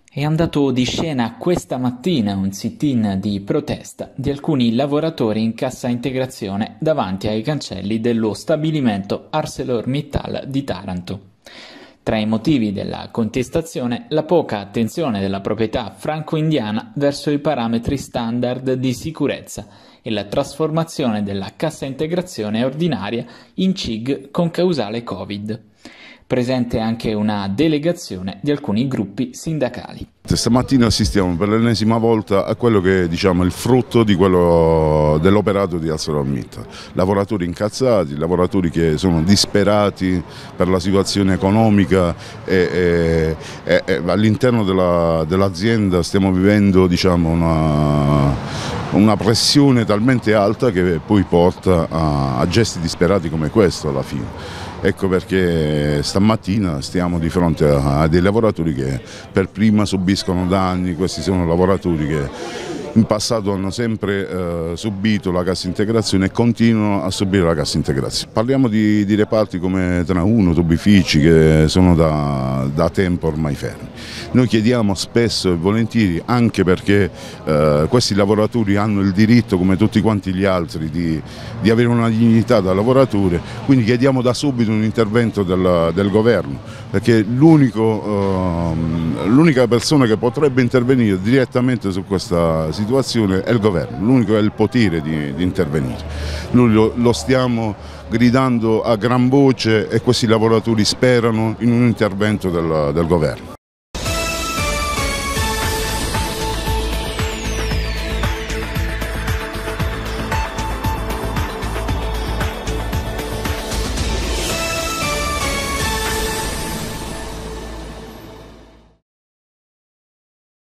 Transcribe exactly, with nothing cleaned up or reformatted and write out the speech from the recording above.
È andato di scena questa mattina un sit-in di protesta di alcuni lavoratori in cassa integrazione davanti ai cancelli dello stabilimento ArcelorMittal di Taranto. Tra i motivi della contestazione, la poca attenzione della proprietà franco-indiana verso i parametri standard di sicurezza e la trasformazione della cassa integrazione ordinaria in C I G con causale Covid. Presente anche una delegazione di alcuni gruppi sindacali. Stamattina assistiamo per l'ennesima volta a quello che diciamo, è il frutto di quello dell'operato di ArcelorMittal. Lavoratori incazzati, lavoratori che sono disperati per la situazione economica e, e, e all'interno della, dell'azienda stiamo vivendo diciamo, una, una pressione talmente alta che poi porta a, a gesti disperati come questo alla fine. Ecco perché stamattina stiamo di fronte a, a dei lavoratori che per prima subiscono danni. Questi sono lavoratori che in passato hanno sempre eh, subito la cassa integrazione e continuano a subire la cassa integrazione. Parliamo di, di reparti come Trauno, tubifici che sono da, da tempo ormai fermi. Noi chiediamo spesso e volentieri, anche perché eh, questi lavoratori hanno il diritto come tutti quanti gli altri di, di avere una dignità da lavoratore, quindi chiediamo da subito un intervento del, del governo, perché l'unica eh, persona che potrebbe intervenire direttamente su questa situazione è il governo, l'unico che ha il potere di, di intervenire. Noi lo, lo stiamo gridando a gran voce e questi lavoratori sperano in un intervento del, del governo.